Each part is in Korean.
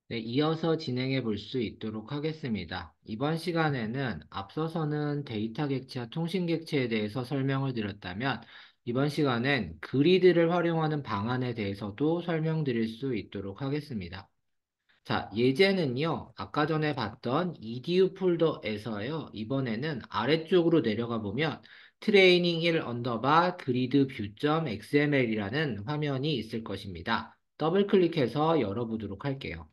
네, 이어서 진행해 볼 수 있도록 하겠습니다. 이번 시간에는 앞서서는 데이터 객체와 통신 객체에 대해서 설명을 드렸다면, 이번 시간엔 그리드를 활용하는 방안에 대해서도 설명드릴 수 있도록 하겠습니다. 자, 예제는요, 아까 전에 봤던 edu 폴더에서요, 이번에는 아래쪽으로 내려가 보면 트레이닝 1 언더바 그리드 뷰.xml이라는 화면이 있을 것입니다. 더블 클릭해서 열어보도록 할게요.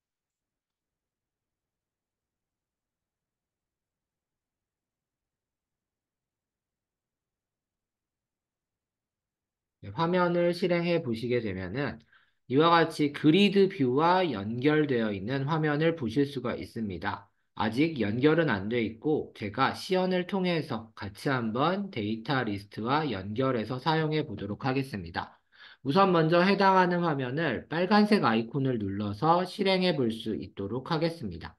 네, 화면을 실행해 보시게 되면은 이와 같이 그리드 뷰와 연결되어 있는 화면을 보실 수가 있습니다. 아직 연결은 안 돼 있고 제가 시연을 통해서 같이 한번 데이터 리스트와 연결해서 사용해 보도록 하겠습니다. 우선 먼저 해당하는 화면을 빨간색 아이콘을 눌러서 실행해 볼 수 있도록 하겠습니다.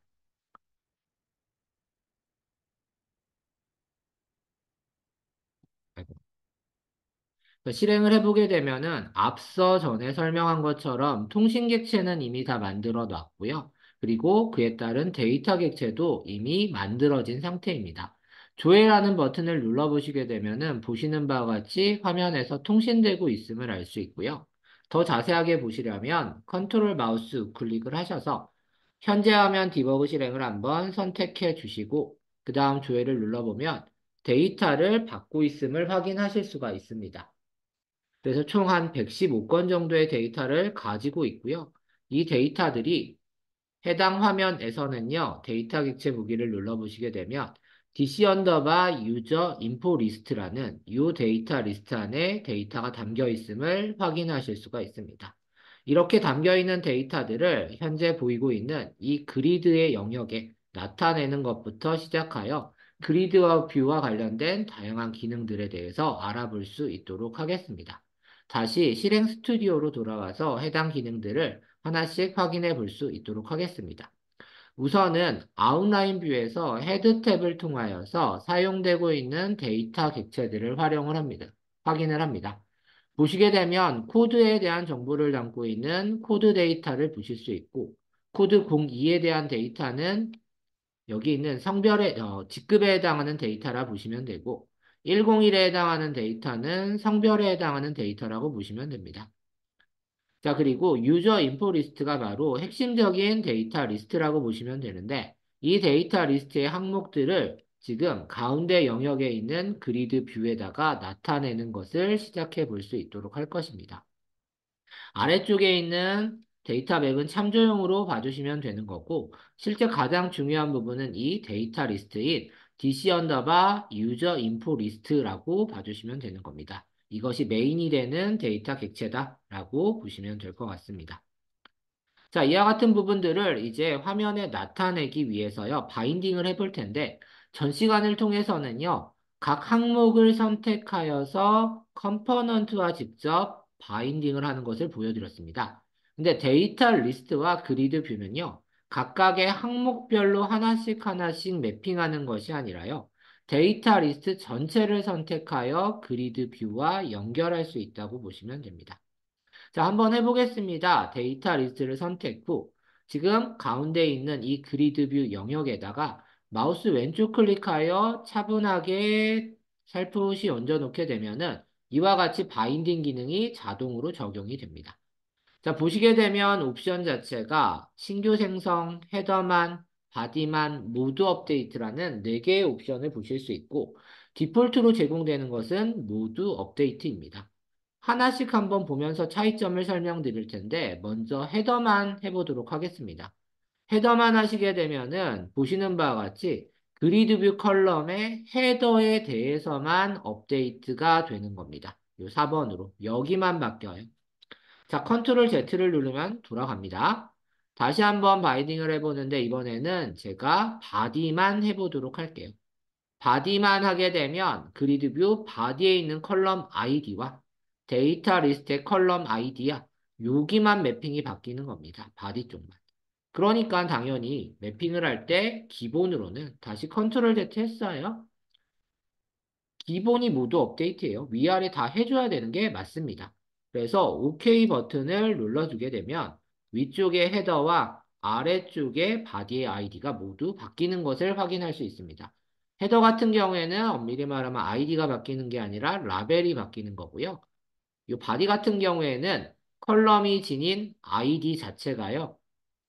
실행을 해보게 되면은 앞서 전에 설명한 것처럼 통신 객체는 이미 다 만들어 놨고요. 그리고 그에 따른 데이터 객체도 이미 만들어진 상태입니다. 조회라는 버튼을 눌러보시게 되면은 보시는 바와 같이 화면에서 통신되고 있음을 알 수 있고요. 더 자세하게 보시려면 컨트롤 마우스 우클릭을 하셔서 현재 화면 디버그 실행을 한번 선택해 주시고 그 다음 조회를 눌러보면 데이터를 받고 있음을 확인하실 수가 있습니다. 그래서 총 한 115건 정도의 데이터를 가지고 있고요. 이 데이터들이 해당 화면에서는요, 데이터 객체 무기를 눌러보시게 되면 DC 언더바 유저 인포 리스트라는 이 데이터 리스트 안에 데이터가 담겨 있음을 확인하실 수가 있습니다. 이렇게 담겨 있는 데이터들을 현재 보이고 있는 이 그리드의 영역에 나타내는 것부터 시작하여 그리드와 뷰와 관련된 다양한 기능들에 대해서 알아볼 수 있도록 하겠습니다. 다시 실행 스튜디오로 돌아와서 해당 기능들을 하나씩 확인해 볼 수 있도록 하겠습니다. 우선은 아웃라인 뷰에서 헤드 탭을 통하여서 사용되고 있는 데이터 객체들을 확인을 합니다. 보시게 되면 코드에 대한 정보를 담고 있는 코드 데이터를 보실 수 있고, 코드 02에 대한 데이터는 여기 있는 직급에 해당하는 데이터라 보시면 되고, 101에 해당하는 데이터는 성별에 해당하는 데이터라고 보시면 됩니다. 자, 그리고 유저 인포 리스트가 바로 핵심적인 데이터 리스트라고 보시면 되는데, 이 데이터 리스트의 항목들을 지금 가운데 영역에 있는 그리드 뷰에다가 나타내는 것을 시작해 볼 수 있도록 할 것입니다. 아래쪽에 있는 데이터 맵은 참조용으로 봐주시면 되는 거고, 실제 가장 중요한 부분은 이 데이터 리스트인 DC 언더바 유저 인포 리스트라고 봐주시면 되는 겁니다. 이것이 메인이 되는 데이터 객체다라고 보시면 될 것 같습니다. 자, 이와 같은 부분들을 이제 화면에 나타내기 위해서요, 바인딩을 해볼 텐데, 전 시간을 통해서는요, 각 항목을 선택하여서 컴포넌트와 직접 바인딩을 하는 것을 보여드렸습니다. 근데 데이터 리스트와 그리드 뷰는요, 각각의 항목별로 하나씩 하나씩 매핑하는 것이 아니라요, 데이터 리스트 전체를 선택하여 그리드 뷰와 연결할 수 있다고 보시면 됩니다. 자, 한번 해보겠습니다. 데이터 리스트를 선택 후 지금 가운데 있는 이 그리드 뷰 영역에다가 마우스 왼쪽 클릭하여 차분하게 살포시 얹어놓게 되면은 이와 같이 바인딩 기능이 자동으로 적용이 됩니다. 자, 보시게 되면 옵션 자체가 신규 생성, 헤더만, 바디만, 모드 업데이트라는 4개의 옵션을 보실 수 있고 디폴트로 제공되는 것은 모드 업데이트입니다. 하나씩 한번 보면서 차이점을 설명드릴 텐데 먼저 헤더만 해보도록 하겠습니다. 헤더만 하시게 되면은 보시는 바와 같이 그리드 뷰 컬럼의 헤더에 대해서만 업데이트가 되는 겁니다. 요 4번으로 여기만 바뀌어요. 자, 컨트롤 Z를 누르면 돌아갑니다. 다시 한번 바이딩을 해보는데 이번에는 제가 바디만 해보도록 할게요. 바디만 하게 되면 그리드 뷰 바디에 있는 컬럼 아이디와 데이터 리스트의 컬럼 아이디야 여기만 매핑이 바뀌는 겁니다. 바디 쪽만. 그러니까 당연히 매핑을 할 때 기본으로는 다시 컨트롤 Z 했어요. 기본이 모두 업데이트예요. 위아래 다 해줘야 되는 게 맞습니다. 그래서 OK 버튼을 눌러주게 되면 위쪽에 헤더와 아래쪽에 바디의 아이디가 모두 바뀌는 것을 확인할 수 있습니다. 헤더 같은 경우에는 엄밀히 말하면 아이디가 바뀌는 게 아니라 라벨이 바뀌는 거고요. 이 바디 같은 경우에는 컬럼이 지닌 아이디 자체가요.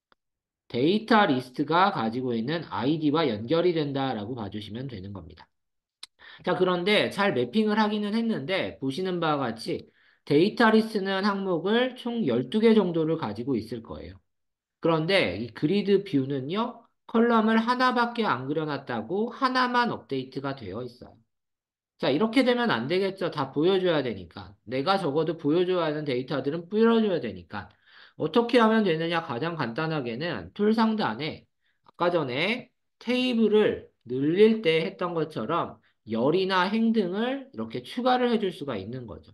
데이터 리스트가 가지고 있는 아이디와 연결이 된다라고 봐주시면 되는 겁니다. 자, 그런데 잘 매핑을 하기는 했는데 보시는 바와 같이 데이터 리스트는 항목을 총 12개 정도를 가지고 있을 거예요. 그런데 이 그리드 뷰는요, 컬럼을 하나밖에 안 그려놨다고 하나만 업데이트가 되어 있어요. 자, 이렇게 되면 안 되겠죠. 다 보여줘야 되니까. 내가 적어도 보여줘야 하는 데이터들은 뿌려줘야 되니까. 어떻게 하면 되느냐? 가장 간단하게는 툴 상단에 아까 전에 테이블을 늘릴 때 했던 것처럼 열이나 행 등을 이렇게 추가를 해줄 수가 있는 거죠.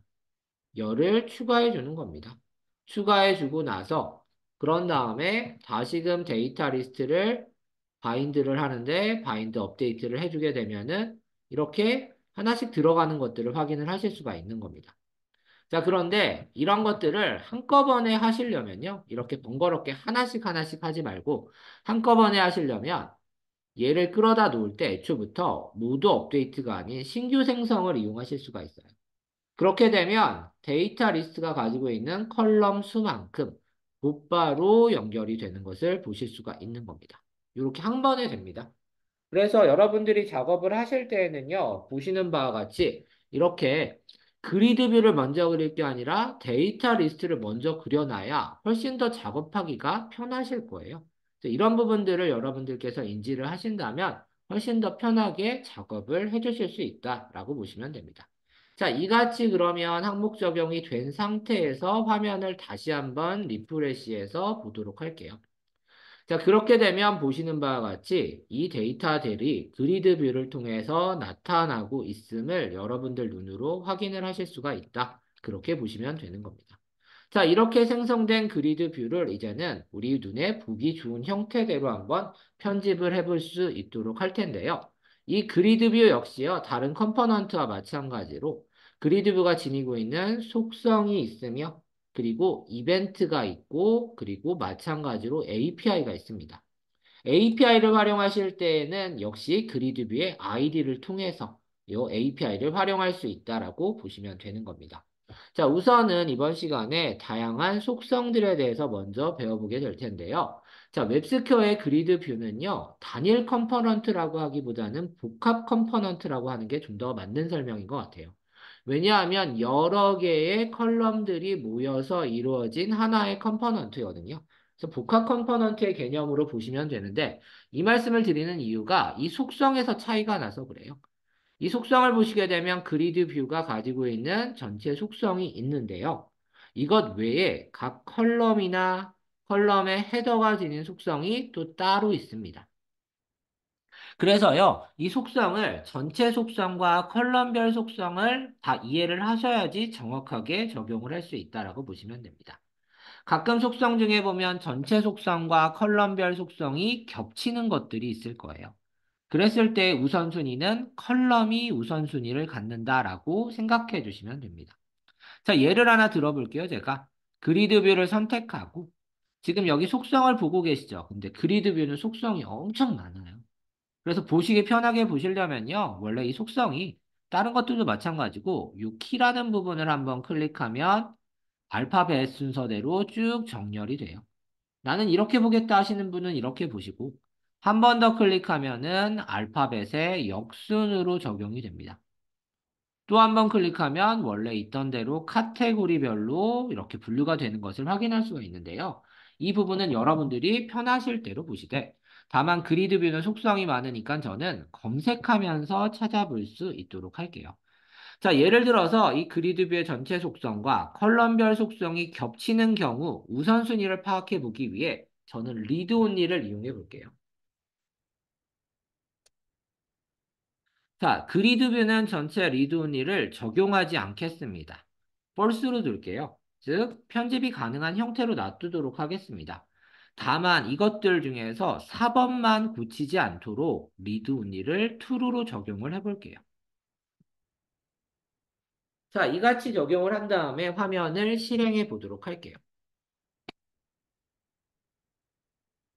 열을 추가해 주는 겁니다. 추가해 주고 나서 그런 다음에 다시금 데이터 리스트를 바인드를 하는데 바인드 업데이트를 해주게 되면은 이렇게 하나씩 들어가는 것들을 확인을 하실 수가 있는 겁니다. 자, 그런데 이런 것들을 한꺼번에 하시려면요. 이렇게 번거롭게 하나씩 하나씩 하지 말고 한꺼번에 하시려면 얘를 끌어다 놓을 때 애초부터 모두 업데이트가 아닌 신규 생성을 이용하실 수가 있어요. 그렇게 되면 데이터 리스트가 가지고 있는 컬럼 수만큼 곧바로 연결이 되는 것을 보실 수가 있는 겁니다. 이렇게 한 번에 됩니다. 그래서 여러분들이 작업을 하실 때에는요, 보시는 바와 같이 이렇게 그리드 뷰를 먼저 그릴 게 아니라 데이터 리스트를 먼저 그려놔야 훨씬 더 작업하기가 편하실 거예요. 그래서 이런 부분들을 여러분들께서 인지를 하신다면 훨씬 더 편하게 작업을 해주실 수 있다라고 보시면 됩니다. 자, 이같이 그러면 항목 적용이 된 상태에서 화면을 다시 한번 리프레시해서 보도록 할게요. 자, 그렇게 되면 보시는 바와 같이 이 데이터들이 그리드 뷰를 통해서 나타나고 있음을 여러분들 눈으로 확인을 하실 수가 있다. 그렇게 보시면 되는 겁니다. 자, 이렇게 생성된 그리드 뷰를 이제는 우리 눈에 보기 좋은 형태대로 한번 편집을 해볼 수 있도록 할 텐데요. 이 그리드 뷰 역시요, 다른 컴포넌트와 마찬가지로 그리드 뷰가 지니고 있는 속성이 있으며 그리고 이벤트가 있고 그리고 마찬가지로 API가 있습니다. API를 활용하실 때에는 역시 그리드뷰의 아이디를 통해서 이 API를 활용할 수 있다라고 보시면 되는 겁니다. 자, 우선은 이번 시간에 다양한 속성들에 대해서 먼저 배워보게 될 텐데요. 자, 웹스퀘어의 그리드 뷰는요, 단일 컴포넌트라고 하기보다는 복합 컴포넌트라고 하는 게 좀 더 맞는 설명인 것 같아요. 왜냐하면 여러 개의 컬럼들이 모여서 이루어진 하나의 컴포넌트거든요. 그래서 복합 컴포넌트의 개념으로 보시면 되는데 이 말씀을 드리는 이유가 이 속성에서 차이가 나서 그래요. 이 속성을 보시게 되면 그리드 뷰가 가지고 있는 전체 속성이 있는데요. 이것 외에 각 컬럼이나 컬럼의 헤더가 지닌 속성이 또 따로 있습니다. 그래서요, 이 속성을 전체 속성과 컬럼별 속성을 다 이해를 하셔야지 정확하게 적용을 할 수 있다라고 보시면 됩니다. 가끔 속성 중에 보면 전체 속성과 컬럼별 속성이 겹치는 것들이 있을 거예요. 그랬을 때 우선순위는 컬럼이 우선순위를 갖는다라고 생각해 주시면 됩니다. 자, 예를 하나 들어볼게요, 제가. 그리드 뷰를 선택하고, 지금 여기 속성을 보고 계시죠? 근데 그리드 뷰는 속성이 엄청 많아요. 그래서 보시기 편하게 보시려면요, 원래 이 속성이 다른 것들도 마찬가지고, 이 키라는 부분을 한번 클릭하면 알파벳 순서대로 쭉 정렬이 돼요. 나는 이렇게 보겠다 하시는 분은 이렇게 보시고, 한 번 더 클릭하면은 알파벳의 역순으로 적용이 됩니다. 또 한 번 클릭하면 원래 있던 대로 카테고리별로 이렇게 분류가 되는 것을 확인할 수가 있는데요. 이 부분은 여러분들이 편하실 대로 보시되, 다만 그리드 뷰는 속성이 많으니까 저는 검색하면서 찾아볼 수 있도록 할게요. 자, 예를 들어서 이 그리드뷰의 전체 속성과 컬럼별 속성이 겹치는 경우 우선순위를 파악해 보기 위해 저는 리드 온리를 이용해 볼게요. 자, 그리드뷰는 전체 리드 온리를 적용하지 않겠습니다. false로 둘게요. 즉, 편집이 가능한 형태로 놔두도록 하겠습니다. 다만 이것들 중에서 4번만 고치지 않도록 리드 온리를 true로 적용을 해볼게요. 자, 이같이 적용을 한 다음에 화면을 실행해 보도록 할게요.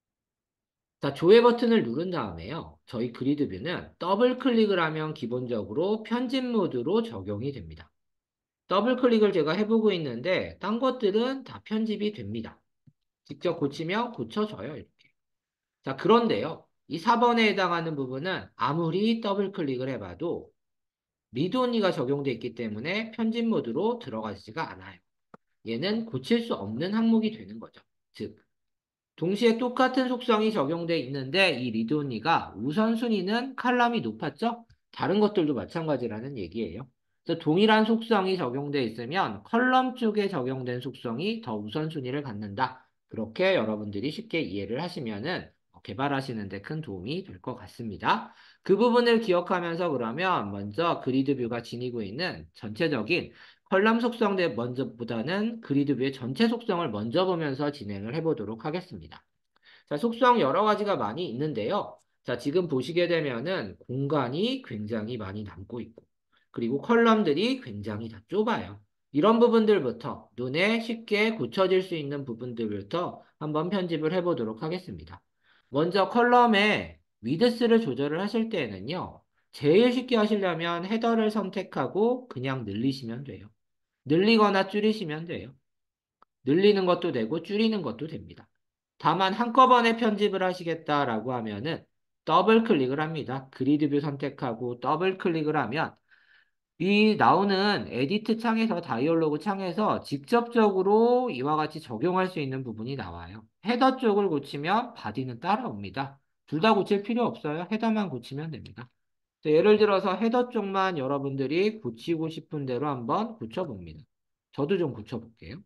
자, 조회 버튼을 누른 다음에요. 저희 그리드 뷰는 더블 클릭을 하면 기본적으로 편집 모드로 적용이 됩니다. 더블 클릭을 제가 해보고 있는데 딴 것들은 다 편집이 됩니다. 직접 고치면 고쳐져요, 이렇게. 자, 그런데요. 이 4번에 해당하는 부분은 아무리 더블 클릭을 해봐도 리드 온리가 적용되어 있기 때문에 편집 모드로 들어가지가 않아요. 얘는 고칠 수 없는 항목이 되는 거죠. 즉, 동시에 똑같은 속성이 적용돼 있는데 이 리드 온리가 우선순위는 칼럼이 높았죠? 다른 것들도 마찬가지라는 얘기예요. 그래서 동일한 속성이 적용돼 있으면 컬럼 쪽에 적용된 속성이 더 우선순위를 갖는다. 그렇게 여러분들이 쉽게 이해를 하시면은 개발하시는 데 큰 도움이 될 것 같습니다. 그 부분을 기억하면서 그러면 먼저 그리드 뷰가 지니고 있는 전체적인 컬럼 속성 먼저보다는 그리드 뷰의 전체 속성을 먼저 보면서 진행을 해보도록 하겠습니다. 자, 속성 여러 가지가 많이 있는데요. 자, 지금 보시게 되면은 공간이 굉장히 많이 남고 있고, 그리고 컬럼들이 굉장히 다 좁아요. 이런 부분들부터 눈에 쉽게 고쳐질 수 있는 부분들부터 한번 편집을 해보도록 하겠습니다. 먼저 컬럼의 위드스를 조절을 하실 때에는요. 제일 쉽게 하시려면 헤더를 선택하고 그냥 늘리시면 돼요. 늘리거나 줄이시면 돼요. 늘리는 것도 되고 줄이는 것도 됩니다. 다만 한꺼번에 편집을 하시겠다라고 하면은 더블 클릭을 합니다. 그리드 뷰 선택하고 더블 클릭을 하면 이 나오는 에디트 창에서 다이얼로그 창에서 직접적으로 이와 같이 적용할 수 있는 부분이 나와요. 헤더 쪽을 고치면 바디는 따라옵니다. 둘 다 고칠 필요 없어요. 헤더만 고치면 됩니다. 예를 들어서 헤더 쪽만 여러분들이 고치고 싶은 대로 한번 고쳐봅니다. 저도 좀 고쳐볼게요.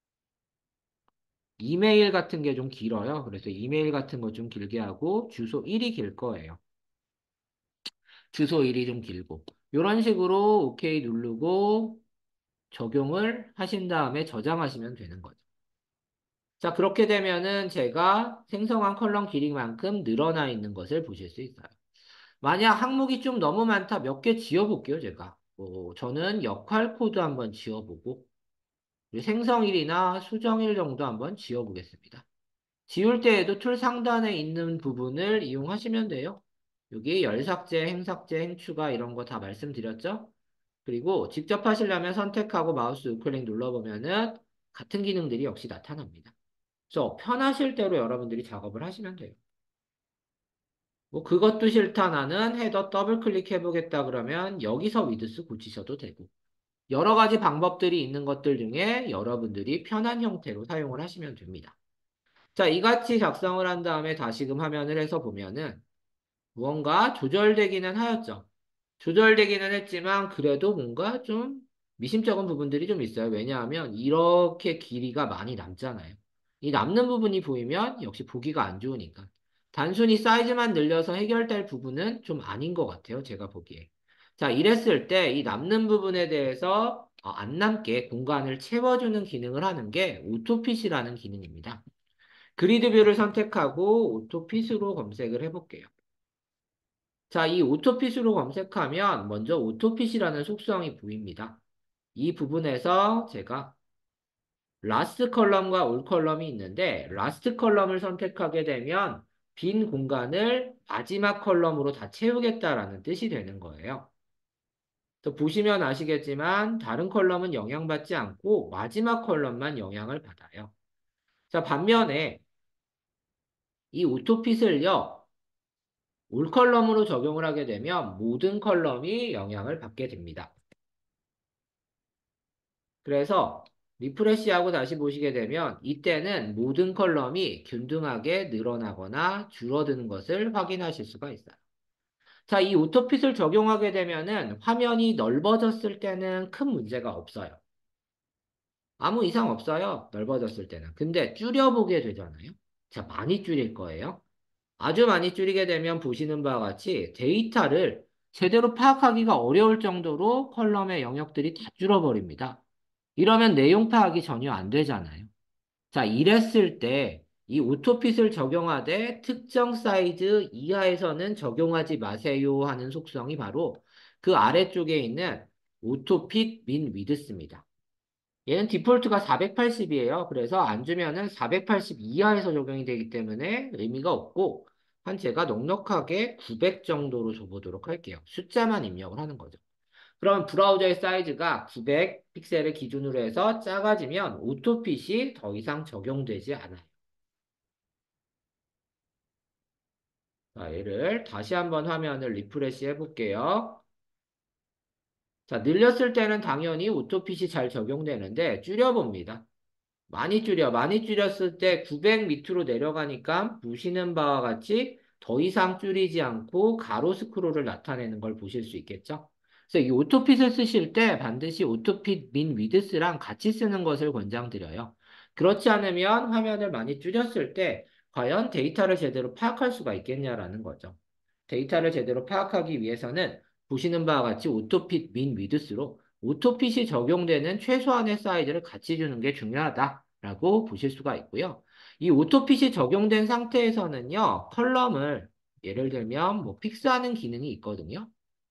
이메일 같은 게 좀 길어요. 그래서 이메일 같은 거 좀 길게 하고 주소 1이 길 거예요. 주소 1이 좀 길고. 이런 식으로 OK 누르고 적용을 하신 다음에 저장하시면 되는 거죠. 자, 그렇게 되면은 제가 생성한 컬럼 길이만큼 늘어나 있는 것을 보실 수 있어요. 만약 항목이 좀 너무 많다, 몇 개 지워볼게요, 제가. 저는 역할 코드 한번 지워보고, 생성일이나 수정일 정도 한번 지워보겠습니다. 지울 때에도 툴 상단에 있는 부분을 이용하시면 돼요. 여기 열삭제, 행삭제, 행추가 이런 거 다 말씀드렸죠? 그리고 직접 하시려면 선택하고 마우스 우클릭 눌러보면은 같은 기능들이 역시 나타납니다. 그래서 편하실 대로 여러분들이 작업을 하시면 돼요. 뭐 그것도 싫다 나는 헤더 더블 클릭해보겠다 그러면 여기서 위드스 고치셔도 되고 여러 가지 방법들이 있는 것들 중에 여러분들이 편한 형태로 사용을 하시면 됩니다. 자, 이같이 작성을 한 다음에 다시금 화면을 해서 보면은 무언가 조절되기는 하였죠. 조절되기는 했지만 그래도 뭔가 좀 미심쩍은 부분들이 좀 있어요. 왜냐하면 이렇게 길이가 많이 남잖아요. 이 남는 부분이 보이면 역시 보기가 안 좋으니까. 단순히 사이즈만 늘려서 해결될 부분은 좀 아닌 것 같아요. 제가 보기에. 자, 이랬을 때 이 남는 부분에 대해서 안 남게 공간을 채워주는 기능을 하는 게 오토핏이라는 기능입니다. 그리드 뷰를 선택하고 오토핏으로 검색을 해볼게요. 자, 이 오토핏으로 검색하면 먼저 오토핏이라는 속성이 보입니다. 이 부분에서 제가 라스트 컬럼과 올 컬럼이 있는데 라스트 컬럼을 선택하게 되면 빈 공간을 마지막 컬럼으로 다 채우겠다라는 뜻이 되는 거예요. 또 보시면 아시겠지만 다른 컬럼은 영향받지 않고 마지막 컬럼만 영향을 받아요. 자, 반면에 이 오토핏을요. 올 컬럼으로 적용을 하게 되면 모든 컬럼이 영향을 받게 됩니다. 그래서 리프레시하고 다시 보시게 되면 이때는 모든 컬럼이 균등하게 늘어나거나 줄어드는 것을 확인하실 수가 있어요. 자, 이 오토핏을 적용하게 되면은 화면이 넓어졌을 때는 큰 문제가 없어요. 아무 이상 없어요. 넓어졌을 때는. 근데 줄여보게 되잖아요. 자, 많이 줄일 거예요. 아주 많이 줄이게 되면 보시는 바와 같이 데이터를 제대로 파악하기가 어려울 정도로 컬럼의 영역들이 다 줄어버립니다. 이러면 내용 파악이 전혀 안 되잖아요. 자, 이랬을 때 이 오토핏을 적용하되 특정 사이즈 이하에서는 적용하지 마세요 하는 속성이 바로 그 아래쪽에 있는 오토핏 민 위드스입니다. 얘는 디폴트가 480이에요. 그래서 안 주면은 480 이하에서 적용이 되기 때문에 의미가 없고 제가 넉넉하게 900 정도로 줘보도록 할게요. 숫자만 입력을 하는 거죠. 그럼 브라우저의 사이즈가 900 픽셀을 기준으로 해서 작아지면 오토핏이 더 이상 적용되지 않아요. 자, 얘를 다시 한번 화면을 리프레시 해볼게요. 자, 늘렸을 때는 당연히 오토핏이 잘 적용되는데 줄여봅니다. 많이 줄였을 때 900 밑으로 내려가니까 보시는 바와 같이 더 이상 줄이지 않고 가로 스크롤을 나타내는 걸 보실 수 있겠죠? 그래서 이 오토핏을 쓰실 때 반드시 오토핏 민 위드스랑 같이 쓰는 것을 권장드려요. 그렇지 않으면 화면을 많이 줄였을 때 과연 데이터를 제대로 파악할 수가 있겠냐라는 거죠. 데이터를 제대로 파악하기 위해서는 보시는 바와 같이 오토핏 민 위드스로 오토핏이 적용되는 최소한의 사이즈를 같이 주는 게 중요하다라고 보실 수가 있고요. 이 오토핏이 적용된 상태에서는요, 컬럼을 예를 들면 뭐 픽스하는 기능이 있거든요.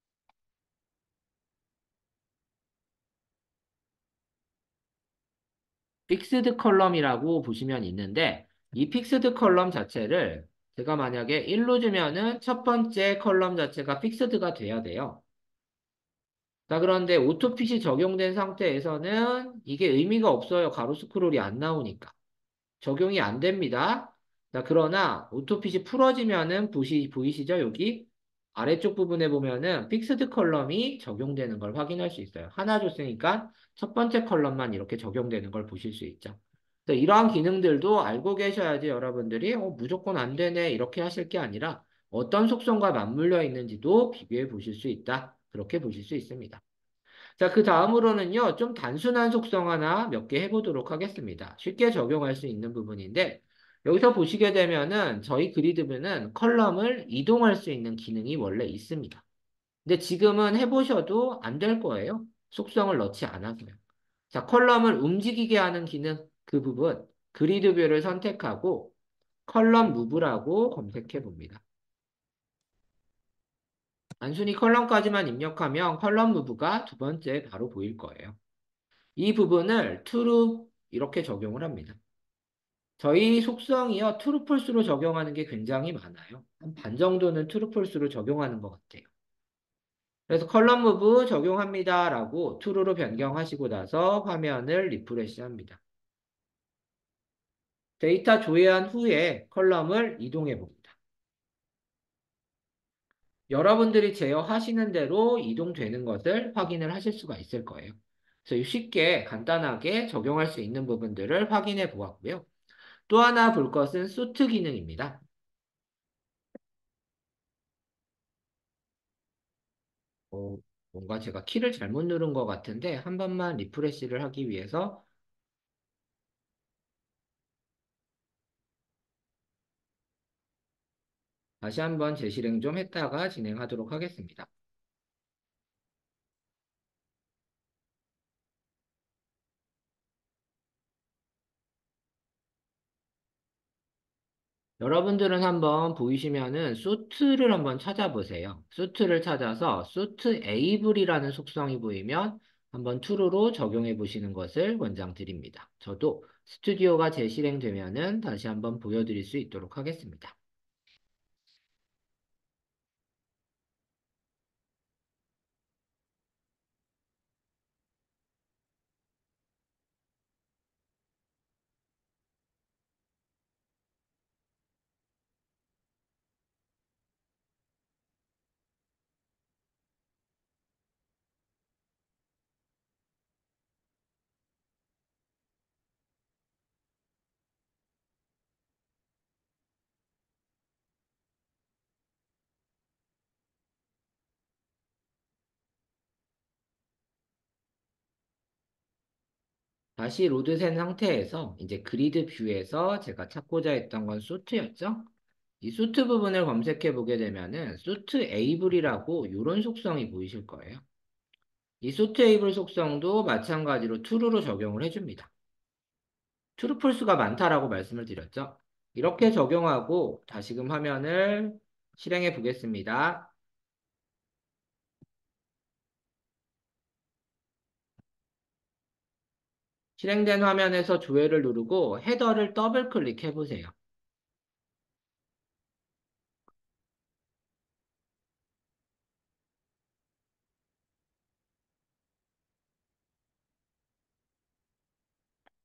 픽스드 컬럼이라고 보시면 있는데 이 픽스드 컬럼 자체를 제가 만약에 1로 주면은 첫 번째 컬럼 자체가 픽스드가 돼야 돼요. 자, 그런데 오토핏이 적용된 상태에서는 이게 의미가 없어요. 가로 스크롤이 안 나오니까. 적용이 안 됩니다. 자, 그러나 오토핏이 풀어지면은 보이시죠? 여기 아래쪽 부분에 보면은 픽스드 컬럼이 적용되는 걸 확인할 수 있어요. 하나 줬으니까 첫 번째 컬럼만 이렇게 적용되는 걸 보실 수 있죠. 그래서 이러한 기능들도 알고 계셔야지 여러분들이 무조건 안 되네 이렇게 하실 게 아니라 어떤 속성과 맞물려 있는지도 비교해 보실 수 있다. 그렇게 보실 수 있습니다. 자, 그 다음으로는요, 좀 단순한 속성 하나 몇 개 해보도록 하겠습니다. 쉽게 적용할 수 있는 부분인데, 여기서 보시게 되면은 저희 그리드뷰는 컬럼을 이동할 수 있는 기능이 원래 있습니다. 근데 지금은 해보셔도 안 될 거예요. 속성을 넣지 않아서요. 자, 컬럼을 움직이게 하는 기능, 그 부분, 그리드뷰를 선택하고 컬럼 무브라고 검색해 봅니다. 단순히 컬럼까지만 입력하면 컬럼 무브가 두 번째 바로 보일 거예요. 이 부분을 true 이렇게 적용을 합니다. 저희 속성이요, true, false로 적용하는 게 굉장히 많아요. 한 반 정도는 true, false로 적용하는 것 같아요. 그래서 컬럼 무브 적용합니다라고 true로 변경하시고 나서 화면을 리프레시 합니다. 데이터 조회한 후에 컬럼을 이동해 봅니다. 여러분들이 제어하시는 대로 이동되는 것을 확인을 하실 수가 있을 거예요. 그래서 쉽게 간단하게 적용할 수 있는 부분들을 확인해 보았고요. 또 하나 볼 것은 소트 기능입니다. 어, 뭔가 제가 키를 잘못 누른 것 같은데 한 번만 리프레시를 하기 위해서 다시 한번 재실행 좀 했다가 진행하도록 하겠습니다. 여러분들은 한번 보이시면은 수트를 한번 찾아보세요. 수트를 찾아서 수트 에이블이라는 속성이 보이면 한번 true로 적용해 보시는 것을 권장드립니다. 저도 스튜디오가 재실행되면은 다시 한번 보여드릴 수 있도록 하겠습니다. 다시 로드된 상태에서 이제 그리드 뷰에서 제가 찾고자 했던 건 수트였죠? 이 수트 부분을 검색해 보게 되면은 수트 에이블이라고 이런 속성이 보이실 거예요. 이 수트 에이블 속성도 마찬가지로 true로 적용을 해줍니다. true, false가 많다라고 말씀을 드렸죠. 이렇게 적용하고 다시금 화면을 실행해 보겠습니다. 실행된 화면에서 조회를 누르고 헤더를 더블 클릭해 보세요.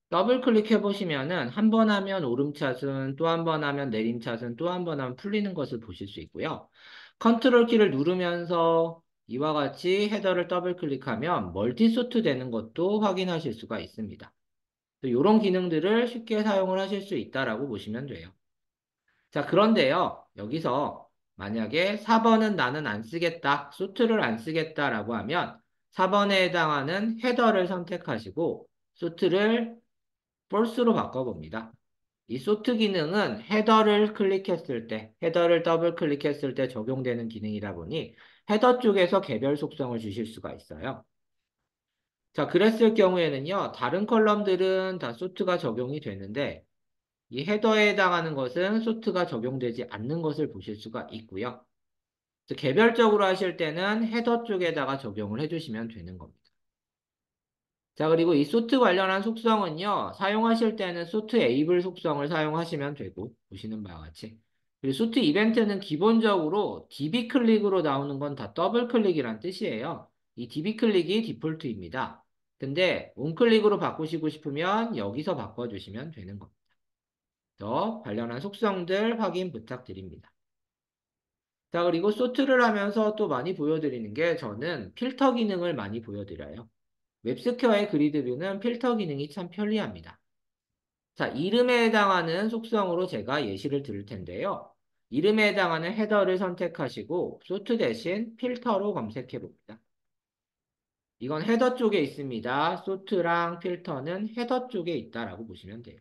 더블 클릭해 보시면은 한 번 하면 오름차순, 또 한 번 하면 내림차순, 또 한 번 하면 풀리는 것을 보실 수 있고요. 컨트롤 키를 누르면서 이와 같이 헤더를 더블 클릭하면 멀티 소트 되는 것도 확인하실 수가 있습니다. 이런 기능들을 쉽게 사용을 하실 수 있다라고 보시면 돼요. 자, 그런데요, 여기서 만약에 4번은 나는 안 쓰겠다, 소트를 안 쓰겠다라고 하면 4번에 해당하는 헤더를 선택하시고 소트를 false로 바꿔봅니다. 이 소트 기능은 헤더를 클릭했을 때, 헤더를 더블 클릭했을 때 적용되는 기능이다 보니 헤더 쪽에서 개별 속성을 주실 수가 있어요. 자, 그랬을 경우에는요, 다른 컬럼들은 다 소트가 적용이 되는데 이 헤더에 해당하는 것은 소트가 적용되지 않는 것을 보실 수가 있고요. 개별적으로 하실 때는 헤더 쪽에다가 적용을 해주시면 되는 겁니다. 자, 그리고 이 소트 관련한 속성은요, 사용하실 때는 소트 에이블 속성을 사용하시면 되고, 보시는 바와 같이. 그리고 소트 이벤트는 기본적으로 DB 클릭으로 나오는 건 다 더블 클릭이란 뜻이에요. 이 DB 클릭이 디폴트입니다. 근데 온클릭으로 바꾸시고 싶으면 여기서 바꿔주시면 되는 겁니다. 더 관련한 속성들 확인 부탁드립니다. 자, 그리고 소트를 하면서 또 많이 보여드리는 게 저는 필터 기능을 많이 보여드려요. 웹스퀘어의 그리드 뷰는 필터 기능이 참 편리합니다. 자, 이름에 해당하는 속성으로 제가 예시를 드릴 텐데요. 이름에 해당하는 헤더를 선택하시고 소트 대신 필터로 검색해 봅니다. 이건 헤더 쪽에 있습니다. 소트랑 필터는 헤더 쪽에 있다라고 보시면 돼요.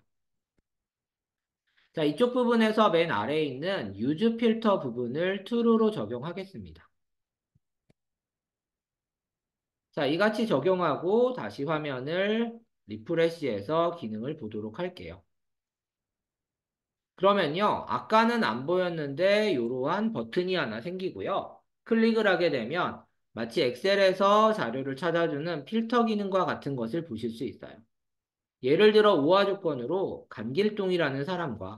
자, 이쪽 부분에서 맨 아래에 있는 use 필터 부분을 true로 적용하겠습니다. 자, 이같이 적용하고 다시 화면을 리프레시해서 기능을 보도록 할게요. 그러면요, 아까는 안 보였는데 이러한 버튼이 하나 생기고요. 클릭을 하게 되면 마치 엑셀에서 자료를 찾아주는 필터 기능과 같은 것을 보실 수 있어요. 예를 들어 우화 조건으로 감길동이라는 사람과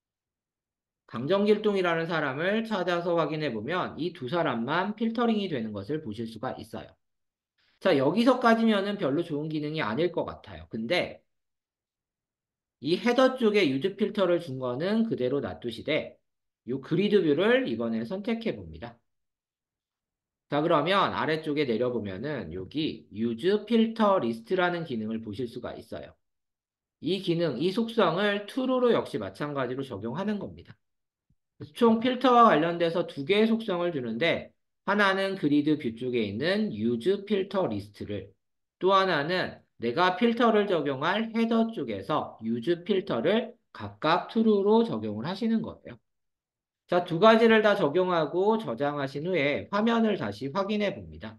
강정길동이라는 사람을 찾아서 확인해 보면 이 두 사람만 필터링이 되는 것을 보실 수가 있어요. 자, 여기서까지면은 별로 좋은 기능이 아닐 것 같아요. 근데 이 헤더 쪽에 유즈 필터를 준 거는 그대로 놔두시되 이 그리드 뷰를 이번에 선택해 봅니다. 자, 그러면 아래쪽에 내려보면은 여기 use 필터 리스트라는 기능을 보실 수가 있어요. 이 기능, 이 속성을 true로 역시 마찬가지로 적용하는 겁니다. 총 필터와 관련돼서 두 개의 속성을 주는데 하나는 그리드 뷰 쪽에 있는 use 필터 리스트를 또 하나는 내가 필터를 적용할 헤더 쪽에서 use 필터를 각각 true로 적용을 하시는 거예요. 자, 두 가지를 다 적용하고 저장하신 후에 화면을 다시 확인해 봅니다.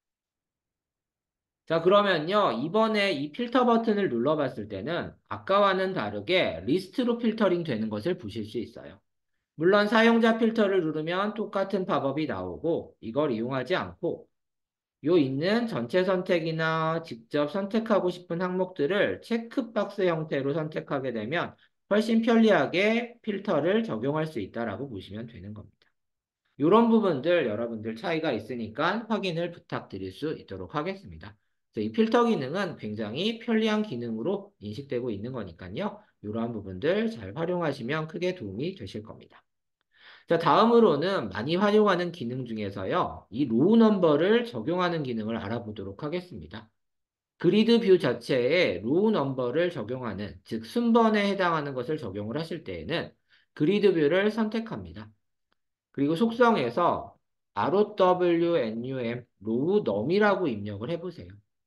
자, 그러면요. 이번에 이 필터 버튼을 눌러봤을 때는 아까와는 다르게 리스트로 필터링 되는 것을 보실 수 있어요. 물론 사용자 필터를 누르면 똑같은 팝업이 나오고 이걸 이용하지 않고 요 있는 전체 선택이나 직접 선택하고 싶은 항목들을 체크박스 형태로 선택하게 되면 훨씬 편리하게 필터를 적용할 수 있다라고 보시면 되는 겁니다. 이런 부분들 여러분들 차이가 있으니까 확인을 부탁드릴 수 있도록 하겠습니다. 이 필터 기능은 굉장히 편리한 기능으로 인식되고 있는 거니까요. 이러한 부분들 잘 활용하시면 크게 도움이 되실 겁니다. 자, 다음으로는 많이 활용하는 기능 중에서요. 이 로우 넘버를 적용하는 기능을 알아보도록 하겠습니다. 그리드 뷰 자체에 로우 넘버를 적용하는, 즉 순번에 해당하는 것을 적용을 하실 때에는 그리드 뷰를 선택합니다. 그리고 속성에서 ROWNUM, 로우 넘이라고 입력을 해보세요.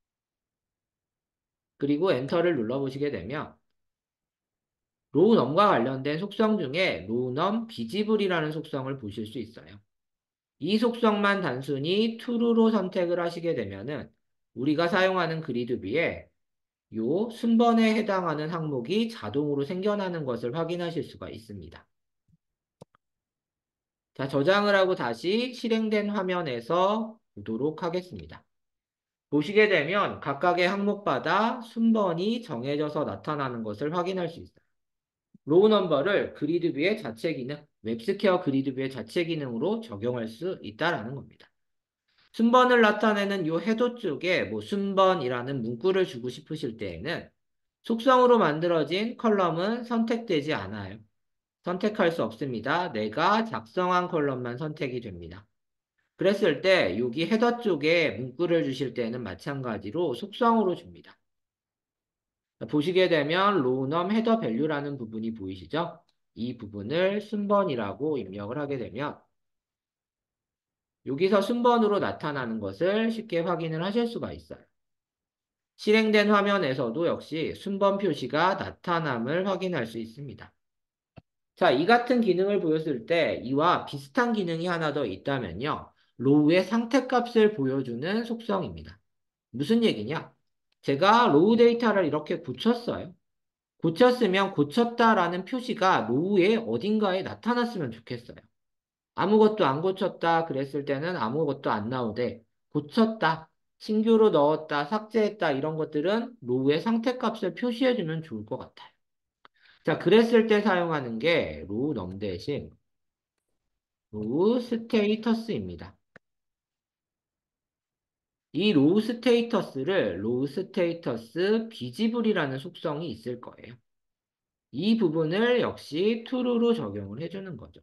그리고 엔터를 눌러보시게 되면 로우 넘과 관련된 속성 중에 로우 넘 비지블이라는 속성을 보실 수 있어요. 이 속성만 단순히 true로 선택을 하시게 되면은 우리가 사용하는 그리드뷰에 요 순번에 해당하는 항목이 자동으로 생겨나는 것을 확인하실 수가 있습니다. 자, 저장을 하고 다시 실행된 화면에서 보도록 하겠습니다. 보시게 되면 각각의 항목마다 순번이 정해져서 나타나는 것을 확인할 수 있어요. 로우 넘버를 그리드뷰의 자체 기능, 웹스퀘어 그리드뷰의 자체 기능으로 적용할 수 있다라는 겁니다. 순번을 나타내는 이 해도 쪽에 뭐 순번이라는 문구를 주고 싶으실 때에는 속성으로 만들어진 컬럼은 선택되지 않아요. 선택할 수 없습니다. 내가 작성한 컬럼만 선택이 됩니다. 그랬을 때 여기 헤더 쪽에 문구를 주실 때는 마찬가지로 속성으로 줍니다. 보시게 되면 로우넘 헤더 밸류라는 부분이 보이시죠? 이 부분을 순번이라고 입력을 하게 되면 여기서 순번으로 나타나는 것을 쉽게 확인을 하실 수가 있어요. 실행된 화면에서도 역시 순번 표시가 나타남을 확인할 수 있습니다. 자, 이 같은 기능을 보였을 때 이와 비슷한 기능이 하나 더 있다면요. 로우의 상태값을 보여주는 속성입니다. 무슨 얘기냐? 제가 로우 데이터를 이렇게 고쳤어요. 고쳤으면 고쳤다라는 표시가 로우의 어딘가에 나타났으면 좋겠어요. 아무것도 안 고쳤다 그랬을 때는 아무것도 안 나오되 고쳤다, 신규로 넣었다, 삭제했다 이런 것들은 로우의 상태값을 표시해주면 좋을 것 같아요. 자, 그랬을 때 사용하는 게 로우 넘 대신 로우 스테이터스입니다. 이 로우 스테이터스를 로우 스테이터스 비지블이라는 속성이 있을 거예요. 이 부분을 역시 true로 적용을 해주는 거죠.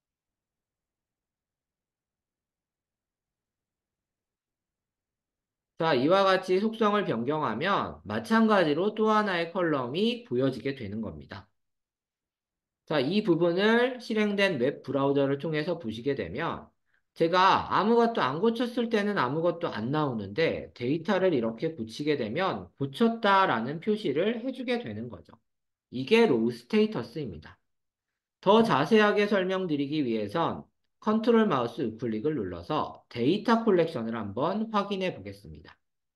자, 이와 같이 속성을 변경하면 마찬가지로 또 하나의 컬럼이 보여지게 되는 겁니다. 자, 이 부분을 실행된 웹 브라우저를 통해서 보시게 되면 제가 아무것도 안 고쳤을 때는 아무것도 안 나오는데 데이터를 이렇게 붙이게 되면 고쳤다라는 표시를 해주게 되는 거죠. 이게 로우 스테이터스입니다. 더 자세하게 설명드리기 위해선 컨트롤 마우스 우클릭을 눌러서 데이터 콜렉션을 한번 확인해 보겠습니다.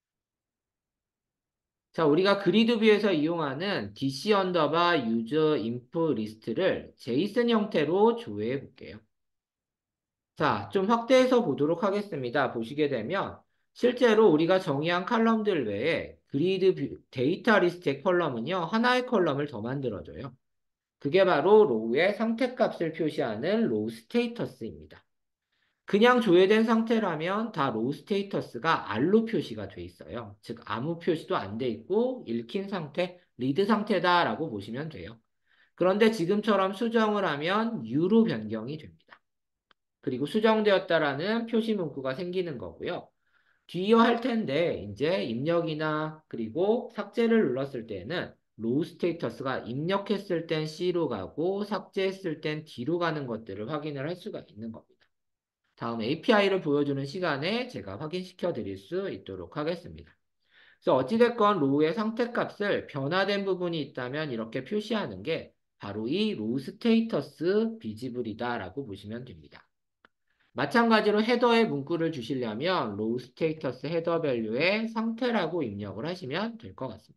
자, 우리가 그리드 뷰에서 이용하는 DC 언더바 유저 인프 리스트를 제이슨 형태로 조회해 볼게요. 자, 좀 확대해서 보도록 하겠습니다. 보시게 되면 실제로 우리가 정의한 칼럼들 외에 그리드 뷰, 데이터 리스트의 컬럼은요, 하나의 컬럼을 더 만들어줘요. 그게 바로 로우의 상태값을 표시하는 로우 스테이터스입니다. 그냥 조회된 상태라면 다 로우 스테이터스가 R로 표시가 돼 있어요. 즉 아무 표시도 안 돼 있고 읽힌 상태, 리드 상태다라고 보시면 돼요. 그런데 지금처럼 수정을 하면 U로 변경이 됩니다. 그리고 수정되었다라는 표시 문구가 생기는 거고요. 뒤이어 할 텐데 이제 입력이나 그리고 삭제를 눌렀을 때는 로우 스테이터스가 입력했을 땐 C로 가고 삭제했을 땐 D로 가는 것들을 확인을 할 수가 있는 겁니다. 다음 API를 보여주는 시간에 제가 확인시켜 드릴 수 있도록 하겠습니다. 그래서 어찌됐건 로우의 상태값을 변화된 부분이 있다면 이렇게 표시하는 게 바로 이 로우 스테이터스 비지블이다라고 보시면 됩니다. 마찬가지로 헤더에 문구를 주시려면 로우 스테이터스 헤더 밸류에 상태라고 입력을 하시면 될 것 같습니다.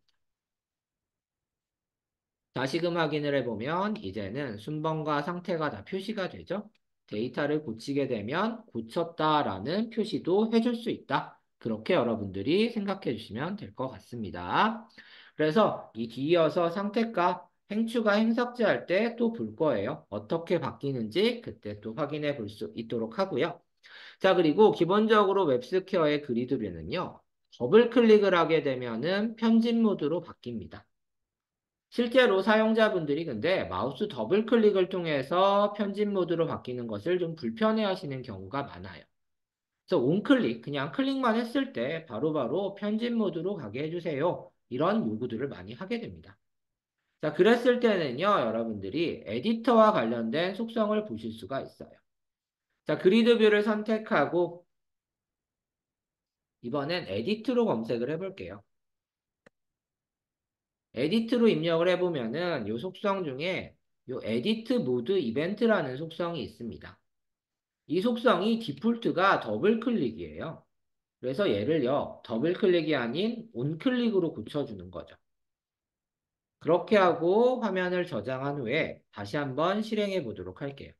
다시금 확인을 해보면 이제는 순번과 상태가 다 표시가 되죠. 데이터를 고치게 되면 고쳤다라는 표시도 해줄 수 있다. 그렇게 여러분들이 생각해 주시면 될 것 같습니다. 그래서 이 뒤이어서 상태가 행추가 행삭제할 때 또 볼 거예요. 어떻게 바뀌는지 그때 또 확인해 볼 수 있도록 하고요. 자, 그리고 기본적으로 웹스퀘어의 그리드뷰는요. 더블 클릭을 하게 되면은 편집 모드로 바뀝니다. 실제로 사용자분들이 근데 마우스 더블 클릭을 통해서 편집 모드로 바뀌는 것을 좀 불편해 하시는 경우가 많아요. 그래서 온클릭, 그냥 클릭만 했을 때 바로바로 편집 모드로 가게 해주세요. 이런 요구들을 많이 하게 됩니다. 자, 그랬을 때는요, 여러분들이 에디터와 관련된 속성을 보실 수가 있어요. 자, 그리드 뷰를 선택하고 이번엔 에디트로 검색을 해볼게요. 에디트로 입력을 해보면은 이 속성 중에 이 에디트 모드 이벤트라는 속성이 있습니다. 이 속성이 디폴트가 더블 클릭이에요. 그래서 얘를요, 더블 클릭이 아닌 온클릭으로 고쳐주는 거죠. 그렇게 하고 화면을 저장한 후에 다시 한번 실행해 보도록 할게요.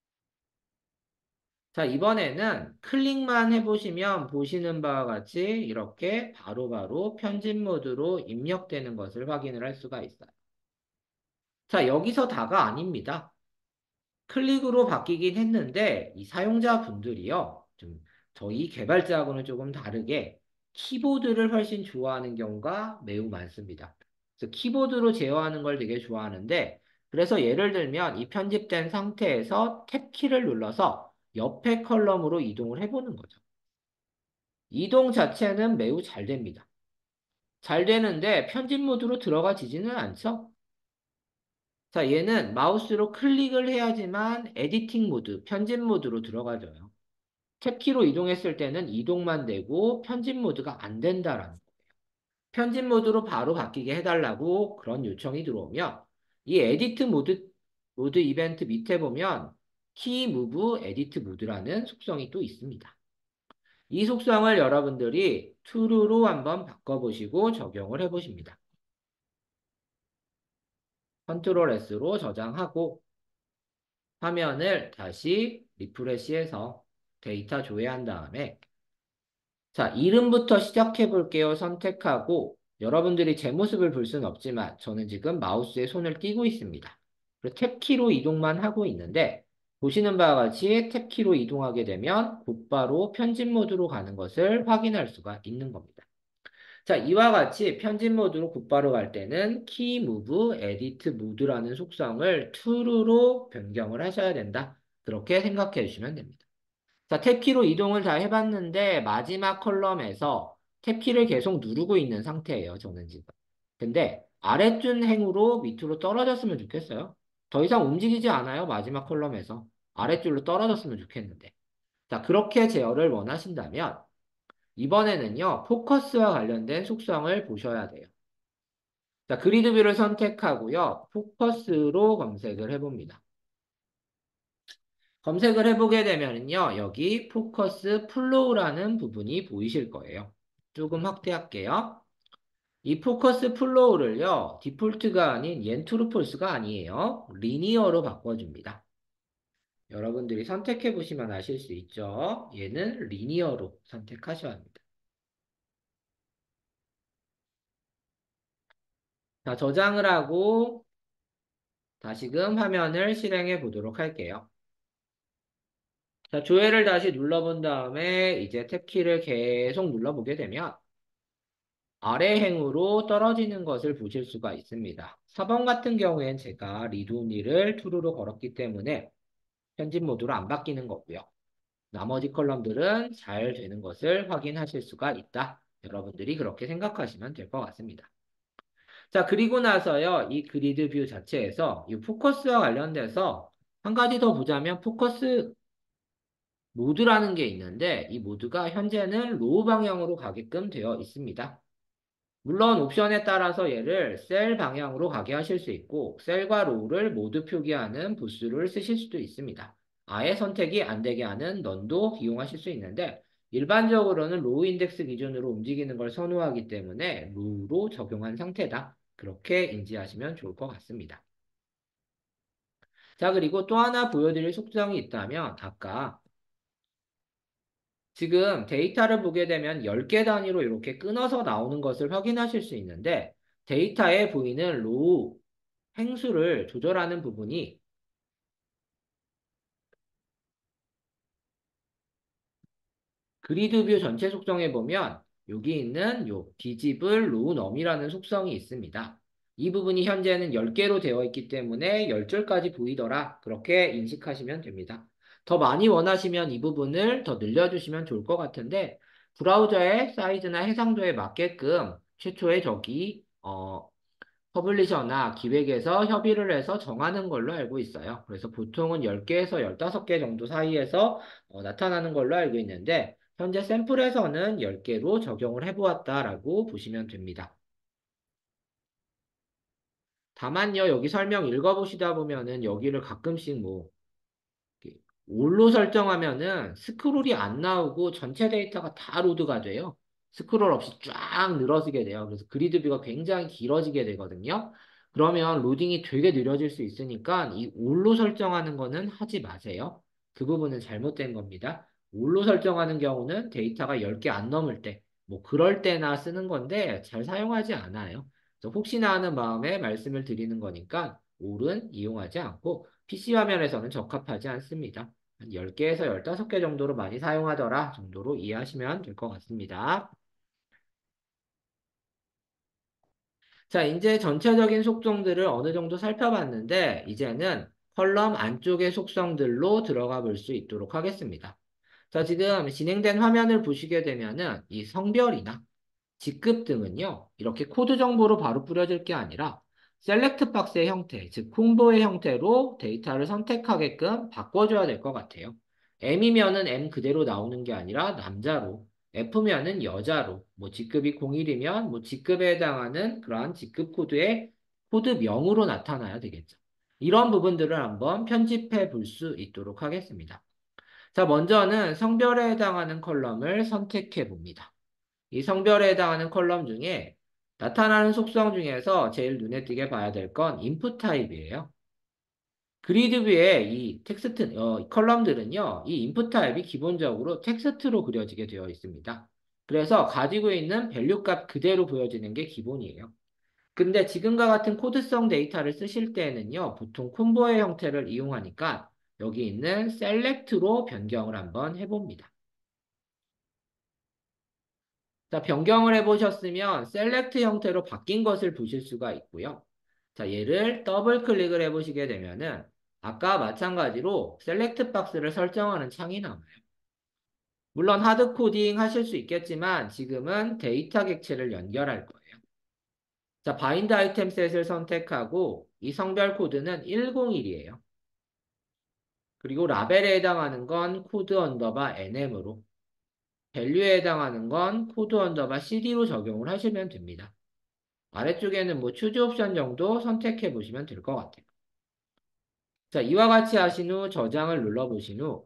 자, 이번에는 클릭만 해보시면 보시는 바와 같이 이렇게 바로바로 편집 모드로 입력되는 것을 확인을 할 수가 있어요. 자, 여기서 다가 아닙니다. 클릭으로 바뀌긴 했는데 이 사용자분들이요. 좀 저희 개발자하고는 조금 다르게 키보드를 훨씬 좋아하는 경우가 매우 많습니다. 그래서 키보드로 제어하는 걸 되게 좋아하는데, 그래서 예를 들면 이 편집된 상태에서 탭키를 눌러서 옆에 컬럼으로 이동을 해보는 거죠. 이동 자체는 매우 잘 됩니다. 잘 되는데 편집 모드로 들어가지지는 않죠? 자, 얘는 마우스로 클릭을 해야지만 에디팅 모드, 편집 모드로 들어가져요. 탭키로 이동했을 때는 이동만 되고 편집 모드가 안 된다라는 거예요. 편집 모드로 바로 바뀌게 해달라고 그런 요청이 들어오면 이 에디트 모드 이벤트 밑에 보면 키 무브 에디트 모드라는 속성이 또 있습니다. 이 속성을 여러분들이 true로 한번 바꿔보시고 적용을 해보십니다. 컨트롤 S로 저장하고 화면을 다시 리프레시해서 데이터 조회한 다음에 자, 이름부터 시작해 볼게요. 선택하고 여러분들이 제 모습을 볼 수는 없지만 저는 지금 마우스에 손을 띄고 있습니다. 그리고 탭키로 이동만 하고 있는데 보시는 바와 같이 탭키로 이동하게 되면 곧바로 편집 모드로 가는 것을 확인할 수가 있는 겁니다. 자, 이와 같이 편집 모드로 곧바로 갈 때는 키 무브 에디트 모드라는 속성을 true로 변경을 하셔야 된다. 그렇게 생각해 주시면 됩니다. 자, 탭키로 이동을 다 해봤는데 마지막 컬럼에서 탭키를 계속 누르고 있는 상태예요. 저는 지금. 근데 아래쪽 행으로 밑으로 떨어졌으면 좋겠어요. 더 이상 움직이지 않아요. 마지막 컬럼에서. 아래쪽으로 떨어졌으면 좋겠는데. 자, 그렇게 제어를 원하신다면 이번에는요. 포커스와 관련된 속성을 보셔야 돼요. 자, 그리드 뷰를 선택하고요. 포커스로 검색을 해봅니다. 검색을 해보게 되면요. 여기 포커스 플로우라는 부분이 보이실 거예요. 조금 확대할게요. 이 포커스 플로우를요. 디폴트가 아닌 엔트루폴스가 아니에요. 리니어로 바꿔줍니다. 여러분들이 선택해 보시면 아실 수 있죠. 얘는 리니어로 선택하셔야 합니다. 자, 저장을 하고 다시금 화면을 실행해 보도록 할게요. 자, 조회를 다시 눌러본 다음에 이제 탭키를 계속 눌러보게 되면 아래 행으로 떨어지는 것을 보실 수가 있습니다. 4번 같은 경우엔 제가 리드 온리를 true로 걸었기 때문에 편집 모드로 안 바뀌는 거고요. 나머지 컬럼들은 잘 되는 것을 확인하실 수가 있다. 여러분들이 그렇게 생각하시면 될 것 같습니다. 자, 그리고 나서요, 이 그리드 뷰 자체에서 이 포커스와 관련돼서 한 가지 더 보자면 포커스 모드라는 게 있는데 이 모드가 현재는 로우 방향으로 가게끔 되어 있습니다. 물론 옵션에 따라서 얘를 셀 방향으로 가게 하실 수 있고 셀과 로우를 모두 표기하는 부수를 쓰실 수도 있습니다. 아예 선택이 안 되게 하는 넌도 이용하실 수 있는데 일반적으로는 로우 인덱스 기준으로 움직이는 걸 선호하기 때문에 로우로 적용한 상태다. 그렇게 인지하시면 좋을 것 같습니다. 자, 그리고 또 하나 보여드릴 속성이 있다면 아까 지금 데이터를 보게 되면 10개 단위로 이렇게 끊어서 나오는 것을 확인하실 수 있는데 데이터에 보이는 로우 행수를 조절하는 부분이 그리드 뷰 전체 속성에 보면 여기 있는 요 디지블 로우 넘이라는 속성이 있습니다. 이 부분이 현재는 10개로 되어 있기 때문에 10줄까지 보이더라. 그렇게 인식하시면 됩니다. 더 많이 원하시면 이 부분을 더 늘려주시면 좋을 것 같은데 브라우저의 사이즈나 해상도에 맞게끔 최초에 저기 퍼블리셔나 기획에서 협의를 해서 정하는 걸로 알고 있어요. 그래서 보통은 10개에서 15개 정도 사이에서 나타나는 걸로 알고 있는데 현재 샘플에서는 10개로 적용을 해보았다라고 보시면 됩니다. 다만요, 여기 설명 읽어보시다 보면은 여기를 가끔씩 뭐 이렇게 올로 설정하면은 스크롤이 안 나오고 전체 데이터가 다 로드가 돼요. 스크롤 없이 쫙 늘어지게 돼요. 그래서 그리드 뷰가 굉장히 길어지게 되거든요. 그러면 로딩이 되게 느려질 수 있으니까 이 올로 설정하는 거는 하지 마세요. 그 부분은 잘못된 겁니다. 올로 설정하는 경우는 데이터가 10개 안 넘을 때, 뭐 그럴 때나 쓰는 건데 잘 사용하지 않아요. 그래서 혹시나 하는 마음에 말씀을 드리는 거니까 올은 이용하지 않고 PC 화면에서는 적합하지 않습니다. 한 10개에서 15개 정도로 많이 사용하더라 정도로 이해하시면 될 것 같습니다. 자, 이제 전체적인 속성들을 어느 정도 살펴봤는데, 이제는 컬럼 안쪽의 속성들로 들어가 볼 수 있도록 하겠습니다. 자, 지금 진행된 화면을 보시게 되면은 이 성별이나 직급 등은요, 이렇게 코드 정보로 바로 뿌려질 게 아니라 셀렉트 박스의 형태, 즉 콤보의 형태로 데이터를 선택하게끔 바꿔줘야 될 것 같아요. M이면은 M 그대로 나오는 게 아니라 남자로, F면은 여자로, 뭐 직급이 01이면 뭐 직급에 해당하는 그러한 직급 코드의 코드명으로 나타나야 되겠죠. 이런 부분들을 한번 편집해 볼 수 있도록 하겠습니다. 자, 먼저는 성별에 해당하는 컬럼을 선택해 봅니다. 이 성별에 해당하는 컬럼 중에 나타나는 속성 중에서 제일 눈에 띄게 봐야 될 건 input 타입이에요. 그리드 뷰의 이 텍스트, 컬럼들은요, 이 input 타입이 기본적으로 텍스트로 그려지게 되어 있습니다. 그래서 가지고 있는 밸류 값 그대로 보여지는 게 기본이에요. 근데 지금과 같은 코드성 데이터를 쓰실 때에는요, 보통 콤보의 형태를 이용하니까 여기 있는 셀렉트로 변경을 한번 해봅니다. 자, 변경을 해보셨으면 셀렉트 형태로 바뀐 것을 보실 수가 있고요. 자, 얘를 더블 클릭을 해보시게 되면은 아까 마찬가지로 셀렉트 박스를 설정하는 창이 나와요. 물론 하드 코딩 하실 수 있겠지만 지금은 데이터 객체를 연결할 거예요. 자, 바인드 아이템 셋을 선택하고 이 성별 코드는 101이에요. 그리고 라벨에 해당하는 건 코드 언더바 NM으로, 밸류에 해당하는 건 코드 언더바 CD로 적용을 하시면 됩니다. 아래쪽에는 뭐 추지 옵션 정도 선택해 보시면 될 것 같아요. 자, 이와 같이 하신 후 저장을 눌러 보신 후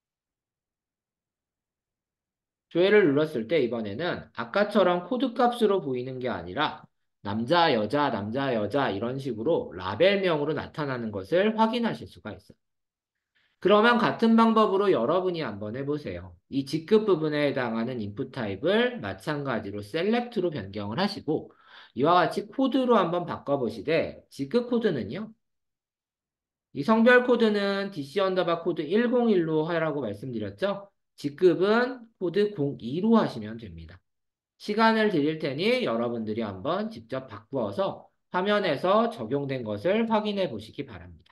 조회를 눌렀을 때 이번에는 아까처럼 코드 값으로 보이는 게 아니라 남자, 여자, 남자, 여자 이런 식으로 라벨명으로 나타나는 것을 확인하실 수가 있어요. 그러면 같은 방법으로 여러분이 한번 해보세요. 이 직급 부분에 해당하는 인풋 타입을 마찬가지로 셀렉트로 변경을 하시고 이와 같이 코드로 한번 바꿔보시되 직급 코드는요. 이 성별 코드는 DC 언더바 코드 101로 하라고 말씀드렸죠? 직급은 코드 02로 하시면 됩니다. 시간을 드릴 테니 여러분들이 한번 직접 바꾸어서 화면에서 적용된 것을 확인해 보시기 바랍니다.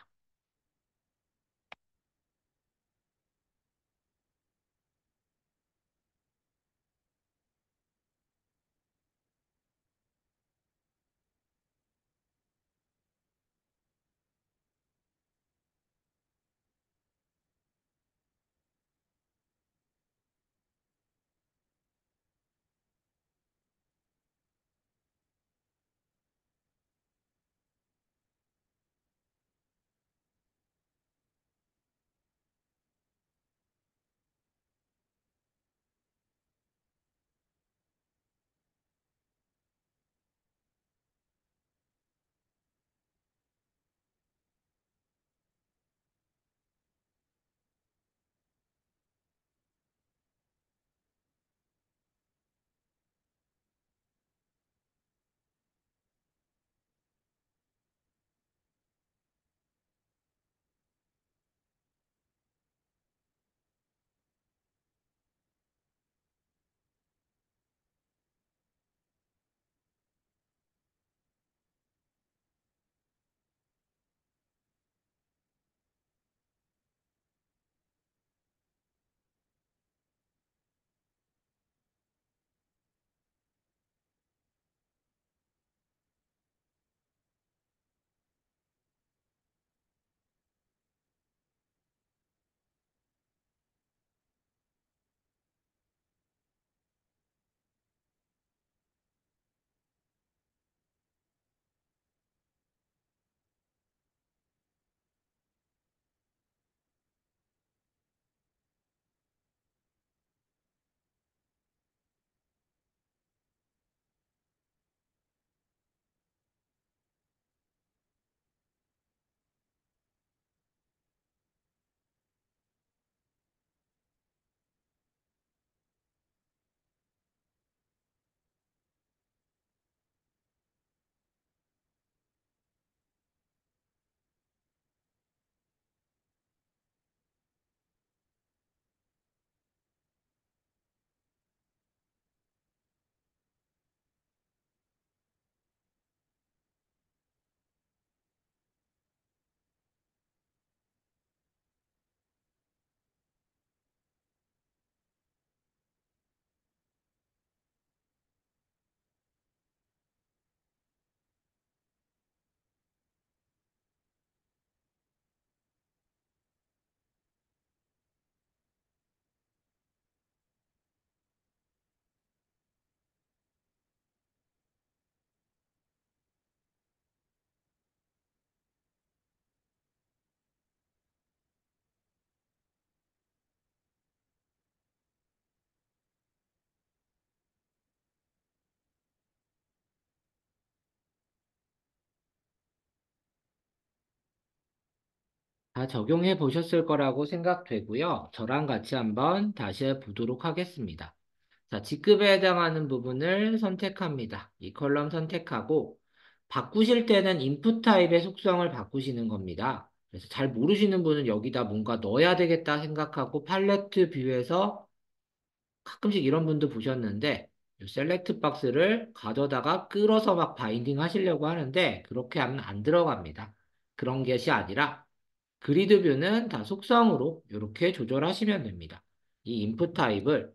다 적용해 보셨을 거라고 생각되고요. 저랑 같이 한번 다시 해보도록 하겠습니다. 자, 직급에 해당하는 부분을 선택합니다. 이 컬럼 선택하고 바꾸실 때는 인풋 타입의 속성을 바꾸시는 겁니다. 그래서 잘 모르시는 분은 여기다 뭔가 넣어야 되겠다 생각하고 팔레트 뷰에서 가끔씩 이런 분도 보셨는데 이 셀렉트 박스를 가져다가 끌어서 막 바인딩 하시려고 하는데 그렇게 하면 안 들어갑니다. 그런 것이 아니라 그리드 뷰는 다 속성으로 이렇게 조절하시면 됩니다. 이 인풋 타입을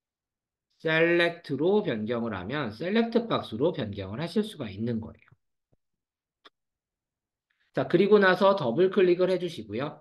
셀렉트로 변경을 하면 셀렉트 박스로 변경을 하실 수가 있는 거예요. 자, 그리고 나서 더블 클릭을 해주시고요.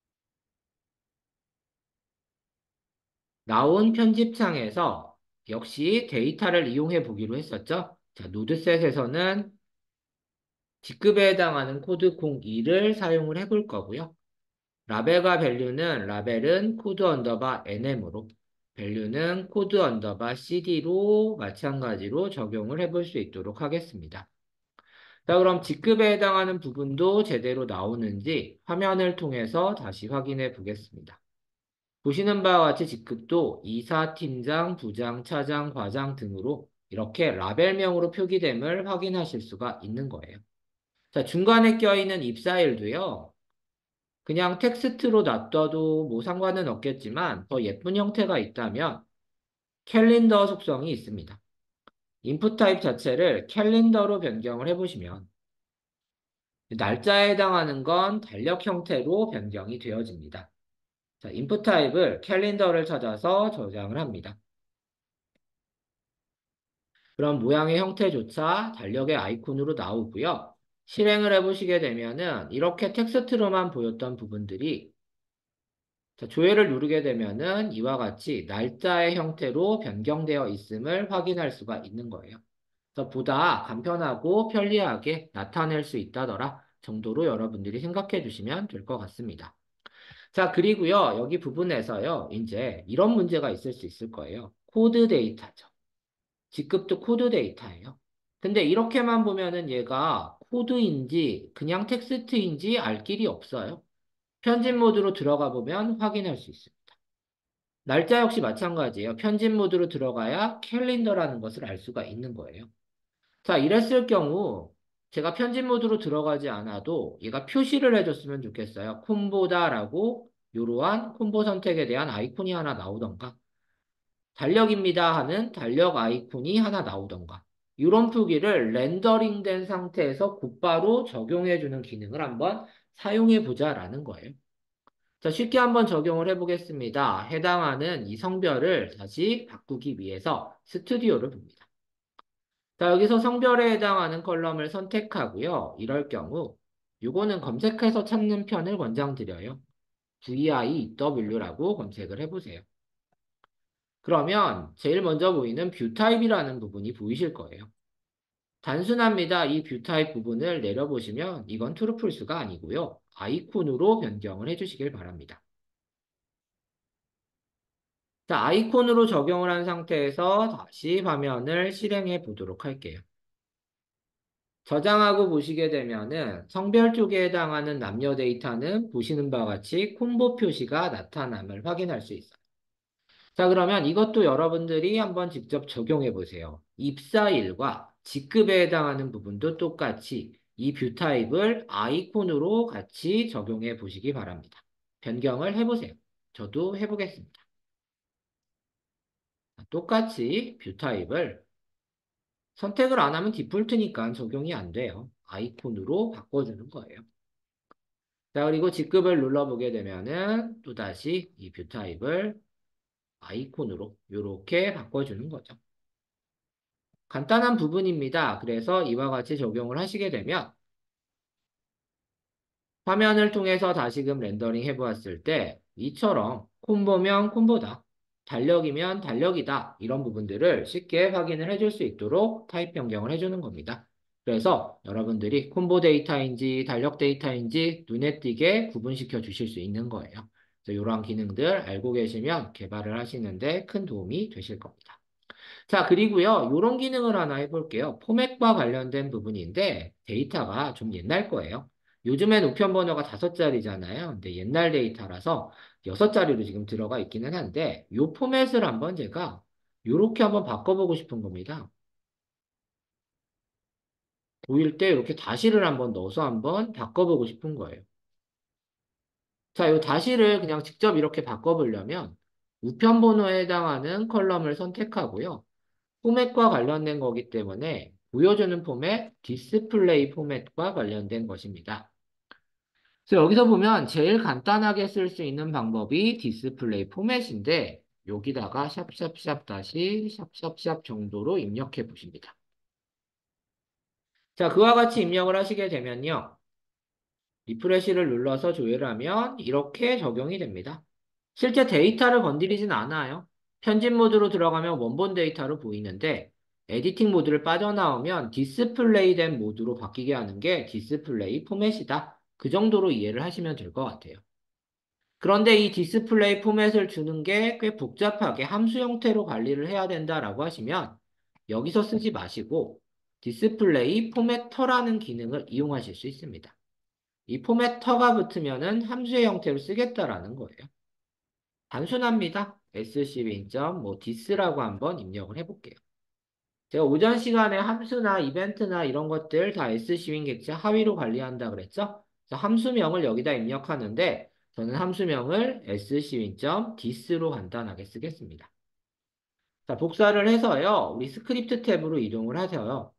나온 편집창에서 역시 데이터를 이용해 보기로 했었죠. 자, 노드셋에서는 직급에 해당하는 코드 02를 사용을 해볼 거고요. 라벨과 밸류는 라벨은 코드 언더바 NM으로 밸류는 코드 언더바 CD로 마찬가지로 적용을 해볼 수 있도록 하겠습니다. 자, 그럼 직급에 해당하는 부분도 제대로 나오는지 화면을 통해서 다시 확인해 보겠습니다. 보시는 바와 같이 직급도 이사, 팀장, 부장, 차장, 과장 등으로 이렇게 라벨명으로 표기됨을 확인하실 수가 있는 거예요. 자, 중간에 껴있는 입사일도요. 그냥 텍스트로 놔둬도 뭐 상관은 없겠지만 더 예쁜 형태가 있다면 캘린더 속성이 있습니다. 인풋 타입 자체를 캘린더로 변경을 해보시면 날짜에 해당하는 건 달력 형태로 변경이 되어집니다. 자, 인풋 타입을 캘린더를 찾아서 저장을 합니다. 그럼 모양의 형태조차 달력의 아이콘으로 나오고요. 실행을 해보시게 되면은 이렇게 텍스트로만 보였던 부분들이 자, 조회를 누르게 되면은 이와 같이 날짜의 형태로 변경되어 있음을 확인할 수가 있는 거예요. 그래서 보다 간편하고 편리하게 나타낼 수 있다더라 정도로 여러분들이 생각해 주시면 될 것 같습니다. 자, 그리고요, 여기 부분에서요, 이제 이런 문제가 있을 수 있을 거예요. 코드 데이터죠. 직급도 코드 데이터예요. 근데 이렇게만 보면은 얘가 코드인지 그냥 텍스트인지 알 길이 없어요. 편집 모드로 들어가 보면 확인할 수 있습니다. 날짜 역시 마찬가지예요. 편집 모드로 들어가야 캘린더라는 것을 알 수가 있는 거예요. 자, 이랬을 경우 제가 편집 모드로 들어가지 않아도 얘가 표시를 해줬으면 좋겠어요. 콤보다라고 이러한 콤보 선택에 대한 아이콘이 하나 나오던가 달력입니다 하는 달력 아이콘이 하나 나오던가 이런 표기를 렌더링된 상태에서 곧바로 적용해주는 기능을 한번 사용해보자라는 거예요. 자, 쉽게 한번 적용을 해보겠습니다. 해당하는 이 성별을 다시 바꾸기 위해서 스튜디오를 봅니다. 자, 여기서 성별에 해당하는 컬럼을 선택하고요. 이럴 경우 이거는 검색해서 찾는 편을 권장드려요. VIW라고 검색을 해보세요. 그러면 제일 먼저 보이는 뷰 타입이라는 부분이 보이실 거예요. 단순합니다. 이 뷰 타입 부분을 내려보시면 이건 트루 풀스가 아니고요. 아이콘으로 변경을 해주시길 바랍니다. 자, 아이콘으로 적용을 한 상태에서 다시 화면을 실행해 보도록 할게요. 저장하고 보시게 되면은 성별 쪽에 해당하는 남녀 데이터는 보시는 바와 같이 콤보 표시가 나타남을 확인할 수 있어요. 자, 그러면 이것도 여러분들이 한번 직접 적용해 보세요. 입사일과 직급에 해당하는 부분도 똑같이 이 뷰 타입을 아이콘으로 같이 적용해 보시기 바랍니다. 변경을 해보세요. 저도 해보겠습니다. 똑같이 뷰 타입을 선택을 안 하면 디폴트니까 적용이 안 돼요. 아이콘으로 바꿔주는 거예요. 자, 그리고 직급을 눌러보게 되면은 또다시 이 뷰 타입을 아이콘으로 이렇게 바꿔주는 거죠. 간단한 부분입니다. 그래서 이와 같이 적용을 하시게 되면 화면을 통해서 다시금 렌더링 해보았을 때 이처럼 콤보면 콤보다, 달력이면 달력이다 이런 부분들을 쉽게 확인을 해줄 수 있도록 타입 변경을 해주는 겁니다. 그래서 여러분들이 콤보 데이터인지 달력 데이터인지 눈에 띄게 구분시켜 주실 수 있는 거예요. 그래서 이러한 기능들 알고 계시면 개발을 하시는데 큰 도움이 되실 겁니다. 자, 그리고요, 이런 기능을 하나 해볼게요. 포맷과 관련된 부분인데 데이터가 좀 옛날 거예요. 요즘엔 우편 번호가 5자리잖아요. 근데 옛날 데이터라서 6자리로 지금 들어가 있기는 한데 요 포맷을 한번 제가 요렇게 한번 바꿔보고 싶은 겁니다. 보일 때 이렇게 다시를 한번 넣어서 한번 바꿔보고 싶은 거예요. 자, 요 다시를 그냥 직접 이렇게 바꿔보려면 우편 번호에 해당하는 컬럼을 선택하고요. 포맷과 관련된 거기 때문에 보여주는 포맷, 디스플레이 포맷과 관련된 것입니다. 그래서 여기서 보면 제일 간단하게 쓸 수 있는 방법이 디스플레이 포맷인데 여기다가 샵샵샵 다시 샵샵샵 정도로 입력해 보십니다. 자, 그와 같이 입력을 하시게 되면요. 리프레시를 눌러서 조회를 하면 이렇게 적용이 됩니다. 실제 데이터를 건드리진 않아요. 편집 모드로 들어가면 원본 데이터로 보이는데 에디팅 모드를 빠져나오면 디스플레이 된 모드로 바뀌게 하는 게 디스플레이 포맷이다. 그 정도로 이해를 하시면 될 것 같아요. 그런데 이 디스플레이 포맷을 주는 게 꽤 복잡하게 함수 형태로 관리를 해야 된다라고 하시면 여기서 쓰지 마시고 디스플레이 포매터라는 기능을 이용하실 수 있습니다. 이 포매터가 붙으면은 함수의 형태로 쓰겠다라는 거예요. 단순합니다. scwin. 뭐 this라고 한번 입력을 해볼게요. 제가 오전 시간에 함수나 이벤트나 이런 것들 다 scwin 객체 하위로 관리한다 그랬죠? 그래서 함수명을 여기다 입력하는데 저는 함수명을 scwin.this로 간단하게 쓰겠습니다. 자, 복사를 해서요. 우리 스크립트 탭으로 이동을 하세요.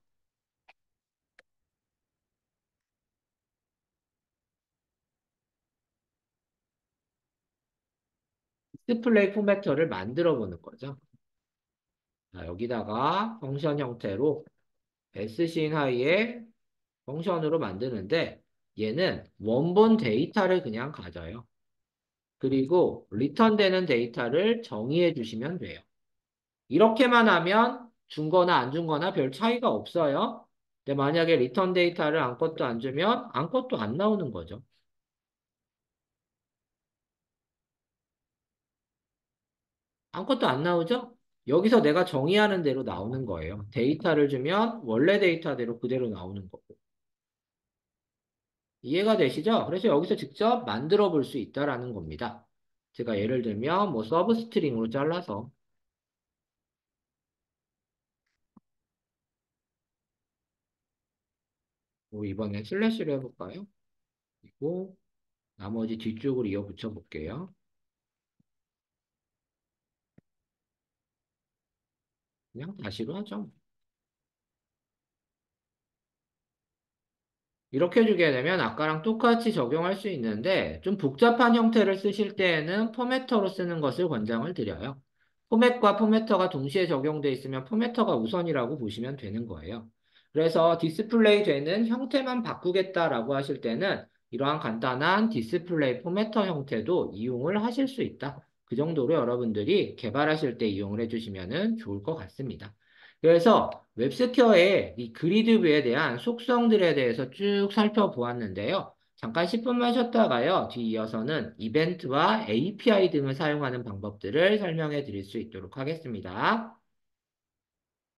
디스플레이 포매터를 만들어 보는 거죠. 자, 여기다가 펑션 형태로 scin 하이에 펑션으로 만드는데 얘는 원본 데이터를 그냥 가져요. 그리고 리턴되는 데이터를 정의해 주시면 돼요. 이렇게만 하면 준 거나 안 준 거나 별 차이가 없어요. 근데 만약에 리턴 데이터를 아무것도 안 주면 아무것도 안 나오는 거죠. 아무것도 안 나오죠? 여기서 내가 정의하는 대로 나오는 거예요. 데이터를 주면 원래 데이터대로 그대로 나오는 거고. 이해가 되시죠? 그래서 여기서 직접 만들어 볼 수 있다라는 겁니다. 제가 예를 들면 뭐 서브 스트링으로 잘라서 뭐 이번에 슬래시로 해볼까요? 그리고 나머지 뒤쪽으로 이어 붙여 볼게요. 그냥 다시로 하죠. 이렇게 주게 되면 아까랑 똑같이 적용할 수 있는데 좀 복잡한 형태를 쓰실 때에는 포매터로 쓰는 것을 권장을 드려요. 포맷과 포매터가 동시에 적용돼 있으면 포매터가 우선이라고 보시면 되는 거예요. 그래서 디스플레이 되는 형태만 바꾸겠다라고 하실 때는 이러한 간단한 디스플레이 포매터 형태도 이용을 하실 수 있다. 그 정도로 여러분들이 개발하실 때 이용을 해주시면 좋을 것 같습니다. 그래서 웹스퀘어의 이 그리드 뷰에 대한 속성들에 대해서 쭉 살펴보았는데요. 잠깐 10분만 쉬었다가요. 뒤 이어서는 이벤트와 API 등을 사용하는 방법들을 설명해 드릴 수 있도록 하겠습니다.